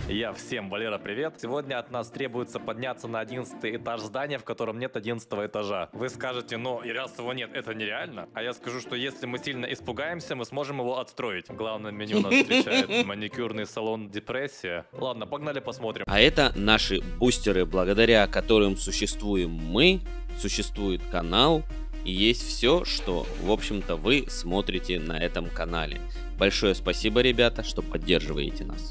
Я всем, Валера, привет. Сегодня от нас требуется подняться на 11 этаж здания, в котором нет 11 этажа. Вы скажете, но и раз его нет, это нереально. А я скажу, что если мы сильно испугаемся, мы сможем его отстроить. В главном меню нас встречает маникюрный салон «Депрессия». Ладно, погнали посмотрим. А это наши бустеры, благодаря которым существуем мы, существует канал и есть все, что, в общем-то, вы смотрите на этом канале. Большое спасибо, ребята, что поддерживаете нас.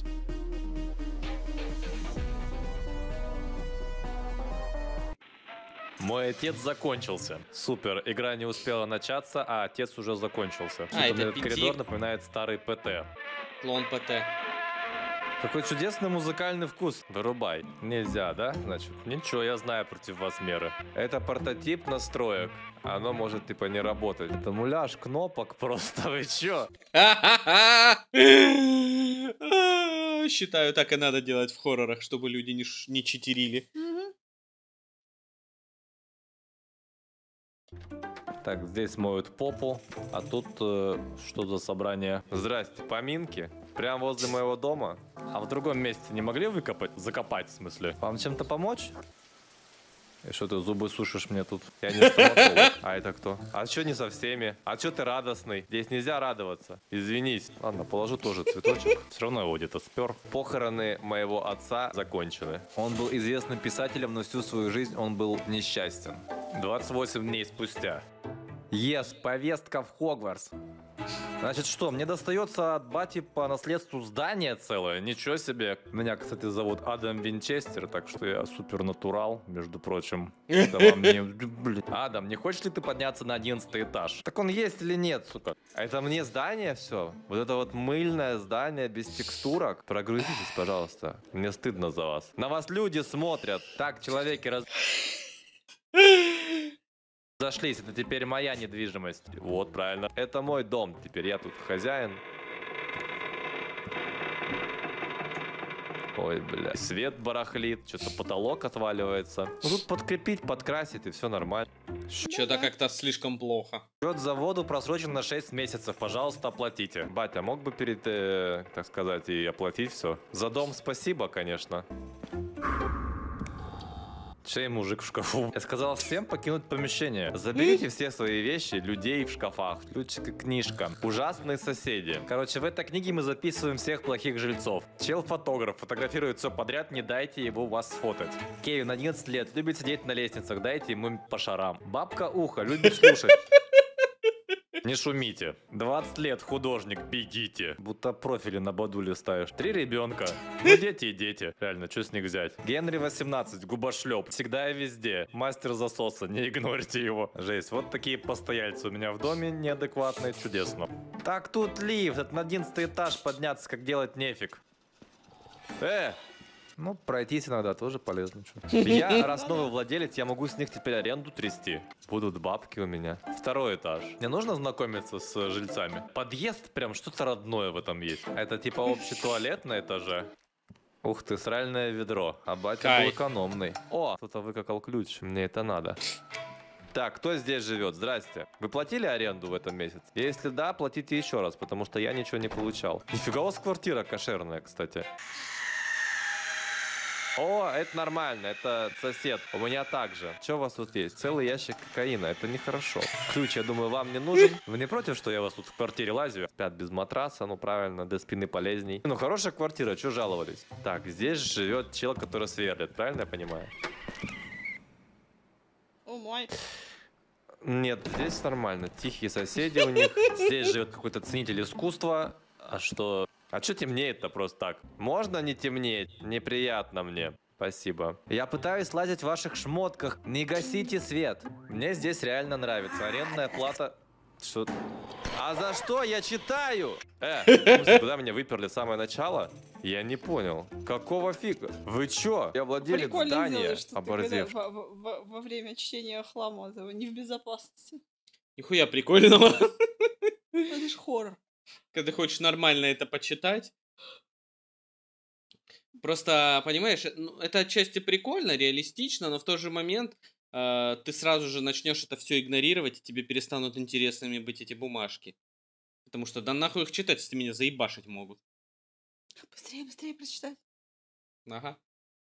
Мой отец закончился. Супер, игра не успела начаться, а отец уже закончился. А, это этот PT. коридор напоминает старый ПТ. Клон ПТ. Какой чудесный музыкальный вкус. Вырубай. Нельзя, да? Значит, ничего, я знаю против вас меры. Это прототип настроек. Оно может типа не работать. Это муляж кнопок просто, вы чё? Считаю, так и надо делать в хоррорах, чтобы люди не читерили. Так, здесь моют попу, а тут что за собрание? Здрасте, поминки? Прямо возле моего дома? А в другом месте не могли выкопать? Закопать, в смысле? Вам чем-то помочь? И что ты зубы сушишь мне тут? Я не стоматолог. А это кто? А что не со всеми? А что ты радостный? Здесь нельзя радоваться. Извинись. Ладно, положу тоже цветочек. Все равно его где-то спер. Похороны моего отца закончены. Он был известным писателем, но всю свою жизнь он был несчастен. 28 дней спустя. Повестка в Хогвартс. Значит что, мне достается от бати по наследству здание целое? Ничего себе. Меня, кстати, зовут Адам Винчестер, так что я супернатурал, между прочим. Это вам не... Адам, не хочешь ли ты подняться на 11 этаж? Так он есть или нет, сука? А это мне здание все? Вот это вот мыльное здание без текстурок? Прогрузитесь, пожалуйста. Мне стыдно за вас. На вас люди смотрят. Так, человеки Зашлись, это теперь моя недвижимость. Вот, правильно. Это мой дом, теперь я тут хозяин. Ой, бля. Свет барахлит, что-то потолок отваливается. Ну тут подкрепить, подкрасить и все нормально. Что-то как-то слишком плохо. Счет за воду просрочен на 6 месяцев, пожалуйста, оплатите. Батя, мог бы перед, так сказать, и оплатить все? За дом спасибо, конечно. Чей мужик в шкафу? Я сказал всем покинуть помещение. Заберите все свои вещи, людей в шкафах. Ключик и книжка. Ужасные соседи. Короче, в этой книге мы записываем всех плохих жильцов. Чел-фотограф фотографирует все подряд, не дайте его вас сфотать. Кевин, 11 лет, любит сидеть на лестницах, дайте ему по шарам. Бабка Ухо, любит слушать. Не шумите. 20 лет, художник, бегите. Будто профили на Бадуле ставишь. 3 ребенка. Ну, дети и дети. Реально, что с них взять? Генри 18, губошлеп. Всегда и везде. Мастер засоса, не игнорьте его. Жесть, вот такие постояльцы у меня в доме неадекватные, чудесно. Так, тут лифт, это на 11 этаж подняться, как делать нефиг. Ну, пройтись иногда тоже полезно. Я, раз новый владелец, я могу с них теперь аренду трясти. Будут бабки у меня. 2 этаж. Мне нужно знакомиться с жильцами. Подъезд, прям что-то родное в этом есть. Это типа общий туалет на этаже. Ух ты, сральное ведро. А батя был экономный. О, кто-то выкакал ключ. Мне это надо. Так, кто здесь живет? Здрасте. Вы платили аренду в этом месяце? Если да, платите еще раз, потому что я ничего не получал. Нифига у вас квартира кошерная, кстати. О, это нормально, это сосед. У меня также. Что у вас тут есть? Целый ящик кокаина, это нехорошо. Ключ, я думаю, вам не нужен. Вы не против, что я у вас тут в квартире лазю? Спят без матраса, ну правильно, для спины полезней. Ну, хорошая квартира, что жаловались? Так, здесь живет чел, который сверлит, правильно я понимаю? О мой. Нет, здесь нормально. Тихие соседи у них. Здесь живет какой-то ценитель искусства. А что темнеет-то просто так? Можно не темнеть? Неприятно мне. Спасибо. Я пытаюсь лазить в ваших шмотках. Не гасите свет. Мне здесь реально нравится. Арендная плата... Что? А за что я читаю? Куда меня выперли с самого начала? Я не понял. Какого фига? Вы чё? Я владелец Прикольно здания. делаешь, что ты Оборзев. когда во время чтения хлама этого не в безопасности. Нихуя прикольного. Это ж хоррор. Когда ты хочешь нормально это почитать. Просто, понимаешь, это отчасти прикольно, реалистично, но в тот же момент ты сразу же начнешь это все игнорировать, и тебе перестанут интересными быть эти бумажки. Потому что да нахуй их читать, если меня заебашить могут. Быстрее, быстрее прочитай. Ага.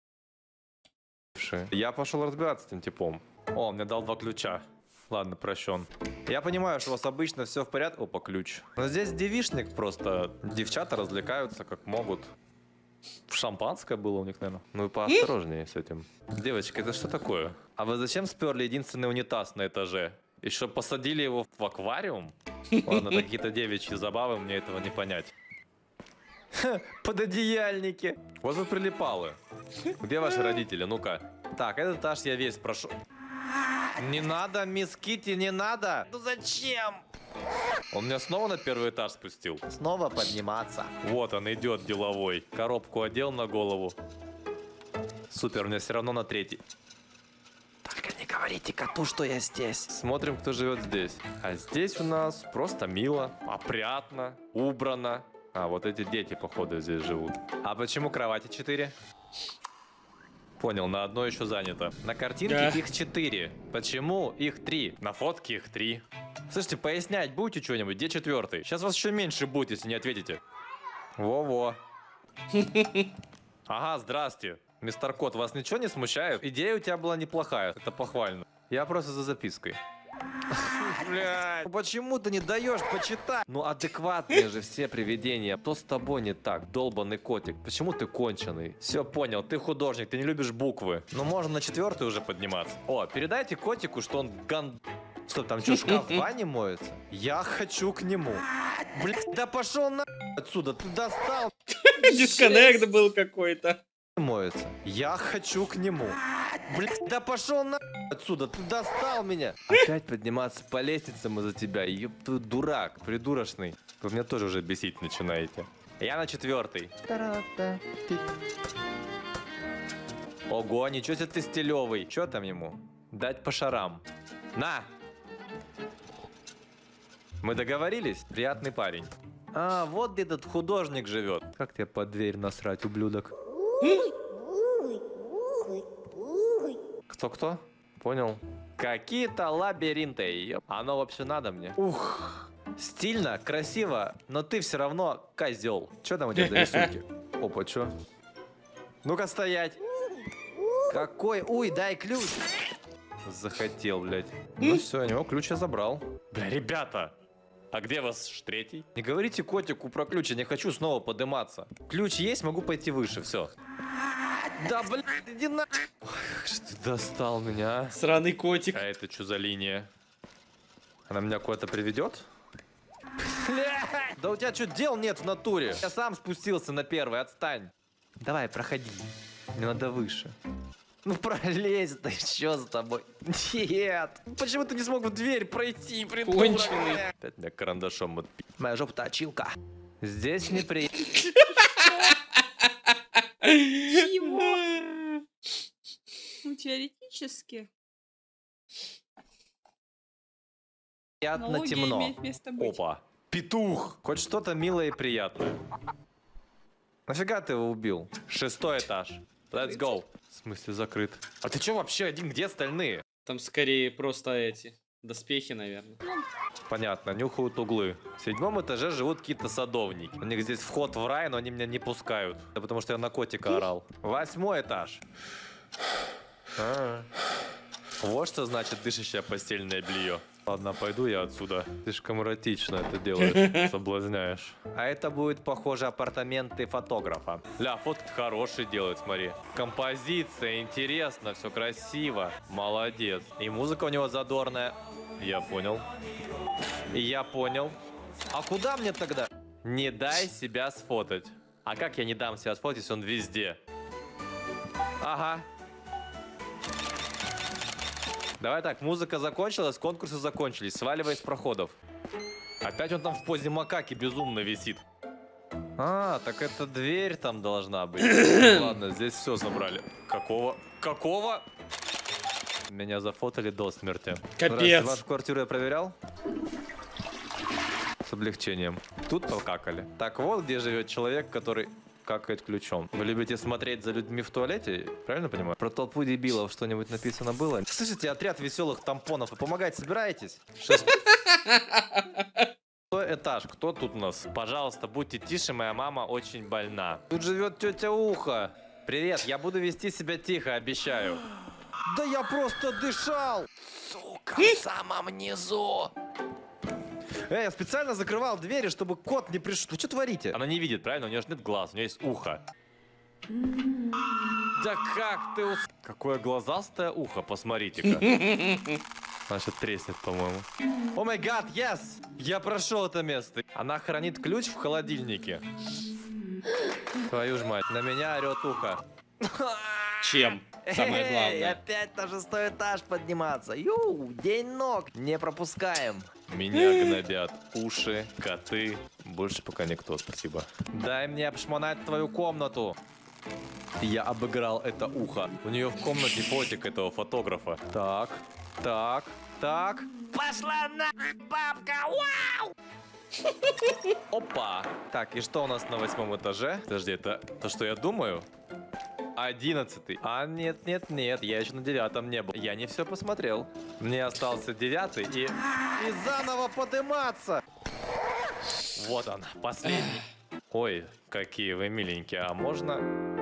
Я пошел разбираться с этим типом. О, он мне дал 2 ключа. Ладно, прощен. Я понимаю, что у вас обычно все в порядке. Опа, ключ. Но здесь девичник просто. Девчата развлекаются как могут. Шампанское было у них, наверное. Ну и поосторожнее с этим. Девочки, это что такое? А вы зачем сперли единственный унитаз на этаже? И что, посадили его в аквариум? Ладно, это какие-то девичьи забавы, мне этого не понять. Пододеяльники. Вот вы прилипалы. Где ваши родители? Ну-ка. Так, этот этаж я весь прошел. Не надо, мисс Китти, не надо. Ну зачем? Он меня снова на 1-й этаж спустил. Снова подниматься. Вот он идет деловой. Коробку одел на голову. Супер, у меня все равно на 3-й. Только не говорите коту, что я здесь. Смотрим, кто живет здесь. А здесь у нас просто мило, опрятно, убрано. А, вот эти дети, походу, здесь живут. А почему кровати 4? Понял, на одной еще занято. На картинке их 4. Почему их 3? На фотке их 3. Слушайте, пояснять будете что-нибудь? Где 4-й? Сейчас вас еще меньше будет, если не ответите. Во-во. Ага, здрасте. Мистер Кот, вас ничего не смущает? Идея у тебя была неплохая, это похвально. Я просто за запиской. Блядь, почему ты не даешь почитать? Ну адекватные же все привидения. Что с тобой не так, долбанный котик? Почему ты конченый? Все понял, ты художник, ты не любишь буквы. Ну можно на 4-й уже подниматься. О, передайте котику, что он Что там, что, шкаф в ванне моется? Я хочу к нему. Блядь, да пошел на отсюда, ты достал. Дисконнект был какой-то. Моется. Я хочу к нему. Блядь, да пошел на отсюда, ты достал меня. Опять подниматься по лестницам из-за тебя. Ёб ты дурак, придурочный. Вы меня тоже уже бесить начинаете. Я на 4-й. Ого, ничего себе ты стилевый. Чё там ему? Дать по шарам. На! Мы договорились? Приятный парень. А, вот где этот художник живет. Как тебе под дверь насрать, ублюдок? Кто-кто? Понял. Какие-то лабиринты. Оно вообще надо мне? Ух. Стильно, красиво, но ты все равно козел. Че там у тебя за рисунки? Опа, чё? Ну-ка стоять. Какой? Уй, дай ключ. Захотел, блядь. Ну все, у него ключ я забрал. Бля, ребята, а где ваш 3-й? Не говорите котику про ключ, я не хочу снова подниматься. Ключ есть, могу пойти выше, все. Да, блядь, иди на... Ой, как же ты достал меня, а? Сраный котик. А это что за линия? Она меня куда-то приведет? Блядь! Да у тебя что, дел нет в натуре? Я сам спустился на 1-й, отстань. Давай, проходи. Мне надо выше. Ну пролезь, да что с тобой? Нет! Почему ты не смог в дверь пройти, придурок? Конченый. Опять меня карандашом отпи... Моя жопа точилка. Здесь неприятно. Чего? Ну, теоретически. Аналогия Темно. имеет место быть. Опа. Петух. Хоть что-то милое и приятное. Нафига ты его убил? 6-й этаж. Let's go. В смысле закрыт? А ты чё вообще один? Где остальные? Там скорее просто эти доспехи, наверное. Понятно, нюхают углы. В 7-м этаже живут какие-то садовники. У них здесь вход в рай, но они меня не пускают. Это потому что я на котика орал. 8-й этаж. Вот что значит дышащее постельное белье. Ладно, пойду я отсюда. Слишком эротично это делаешь, соблазняешь. А это будет, похоже, апартаменты фотографа. Ля, фотки хорошие делают, смотри. Композиция, интересно, все красиво. Молодец. И музыка у него задорная. Я понял. Я понял. А куда мне тогда? Не дай себя сфотать. А как я не дам себя сфотать, если он везде? Ага. Давай так, музыка закончилась, конкурсы закончились. Сваливай с проходов. Опять он там в позе макаки безумно висит. А, так это дверь там должна быть. Ладно, здесь все забрали. Какого? Какого? Меня зафотали до смерти. Капец. Вашу квартиру я проверял? С облегчением. Тут покакали. Так вот, где живет человек, который какает ключом. Вы любите смотреть за людьми в туалете? Правильно понимаю? Про толпу дебилов что-нибудь написано было? Слышите, отряд веселых тампонов. Вы помогать собираетесь? 6-й этаж. Кто тут у нас? Пожалуйста, будьте тише, моя мама очень больна. Тут живет тетя Ухо. Привет, я буду вести себя тихо, обещаю. Да я просто дышал! Сука, в самом низу. Я специально закрывал двери, чтобы кот не пришел. Вы что творите? Она не видит, правильно? У нее же нет глаз, у нее есть ухо. Да как ты Какое глазастое ухо, посмотрите-ка. Она сейчас треснет, по-моему. О май гад, yes! Я прошел это место. Она хранит ключ в холодильнике. Твою ж мать, на меня орет ухо. Чем? Самое Эй, главное. опять на 6-й этаж подниматься. Ю, день ног. Не пропускаем. Меня гнобят уши, коты. Больше пока никто, спасибо. Дай мне обшмонать твою комнату. Я обыграл это ухо. У нее в комнате фотик этого фотографа. Так, так, так. Пошла на бабка! Вау! Опа! Так, и что у нас на 8-м этаже? Подожди, это то, что я думаю? 11-й. А нет, нет, нет, я еще на 9-м не был. Я не все посмотрел. Мне остался 9-й и заново подниматься. вот он, последний. Ой, какие вы миленькие. А можно...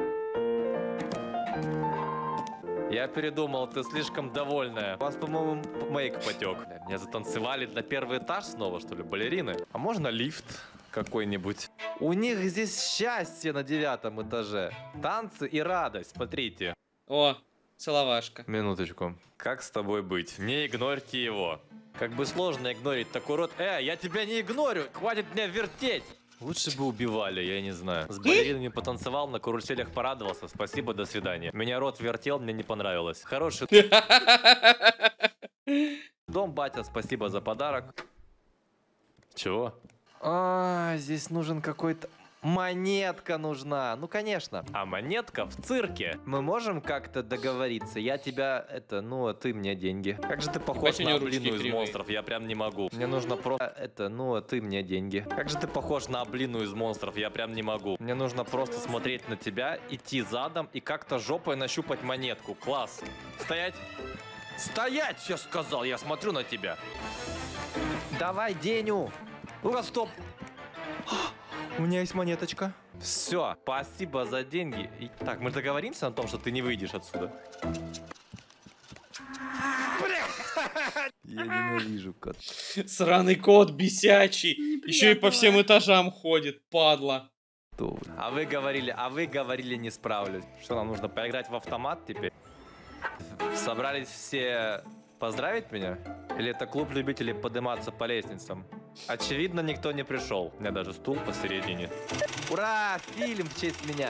Я передумал, ты слишком довольная. У вас, по-моему, мейк потек. Меня затанцевали на 1-й этаж снова, что ли, балерины? А можно лифт какой-нибудь? У них здесь счастье на 9-м этаже. Танцы и радость, смотрите. О, целовашка. Минуточку. Как с тобой быть? Не игнорьте его. Как бы сложно игнорить такой рот. Я тебя не игнорю, хватит меня вертеть. Лучше бы убивали, я не знаю. С балеринами потанцевал, на каруселях порадовался. Спасибо, до свидания. Меня рот вертел, мне не понравилось. Хороший дом, батя, спасибо за подарок. Чего? Здесь нужен какой-то... Монетка нужна. Ну, конечно. А монетка в цирке. Мы можем как-то договориться? Я тебя, а ты мне деньги. Как же ты похож у на него ручки облину из кривые. монстров, я прям не могу. Мне нужно просто, а ты мне деньги. Как же ты похож на облину из монстров, я прям не могу. Мне нужно просто смотреть на тебя, идти задом и как-то жопой нащупать монетку. Класс. Стоять. Стоять, я сказал, я смотрю на тебя. Давай, Деню. Ну-ка, стоп. У меня есть монеточка. Все, спасибо за деньги. Так, мы договоримся на том, что ты не выйдешь отсюда. Я ненавижу кот. Сраный кот бесячий. Еще и по всем этажам ходит, падла. А вы говорили, не справлюсь. Что, нам нужно поиграть в автомат теперь? Собрались все поздравить меня? Или это клуб любителей подниматься по лестницам? Очевидно, никто не пришел. У меня даже стул посередине. Ура! Фильм в честь меня.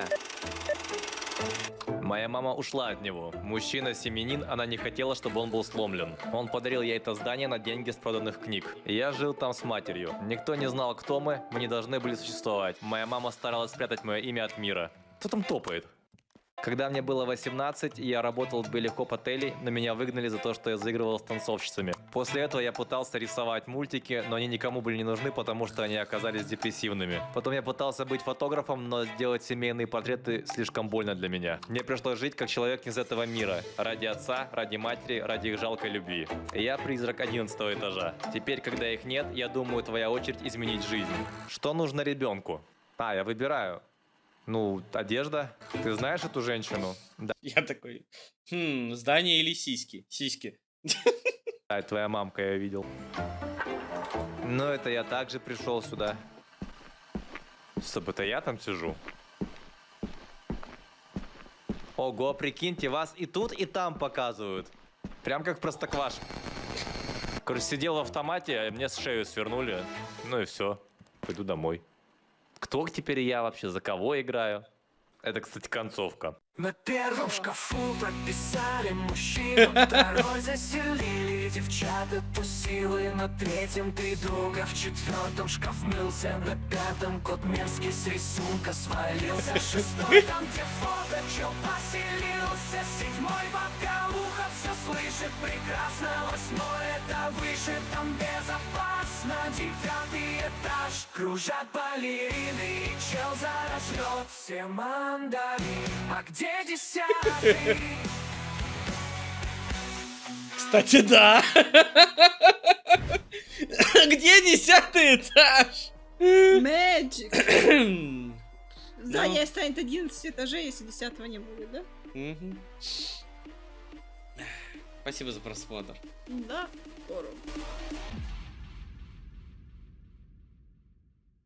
Моя мама ушла от него. Мужчина-семенин, она не хотела, чтобы он был сломлен. Он подарил ей это здание на деньги с проданных книг. Я жил там с матерью. Никто не знал, кто мы не должны были существовать. Моя мама старалась спрятать мое имя от мира. Кто там топает? Когда мне было 18, я работал в Белликоп отеле, но меня выгнали за то, что я заигрывал с танцовщицами. После этого я пытался рисовать мультики, но они никому были не нужны, потому что они оказались депрессивными. Потом я пытался быть фотографом, но сделать семейные портреты слишком больно для меня. Мне пришлось жить как человек из этого мира. Ради отца, ради матери, ради их жалкой любви. Я призрак 11-го этажа. Теперь, когда их нет, я думаю, твоя очередь изменить жизнь. Что нужно ребенку? Я выбираю. Одежда. Ты знаешь эту женщину? Да. Я такой, здание или сиськи? Сиськи. Да, твоя мамка, я видел. Это я также пришел сюда. Стоп, это я там сижу? Ого, прикиньте, вас и тут, и там показывают. Прям как простокваш. Короче, сидел в автомате, мне с шею свернули. Ну и все. Пойду домой. Кто теперь я вообще? За кого играю? Это, кстати, концовка. На первом шкафу прописали мужчину, второй заселили девчата тусилы, на третьем 3 друга, в 4-м шкаф мылся, на 5-м кот мерзкий с рисунка свалился, 6-й там где фото, чё поселился, 7-й бабка ухо все слышит прекрасно, 8-й это выше, там безопасно, 9-й этаж, кружат балерины, и чел зарожнет все мандарины, а где 10-й? Кстати, да. Где 10-й этаж? Magic. Здание станет 11 этажей, если 10-го не будет, да? Мгм. Спасибо за просмотр. Да, здорово.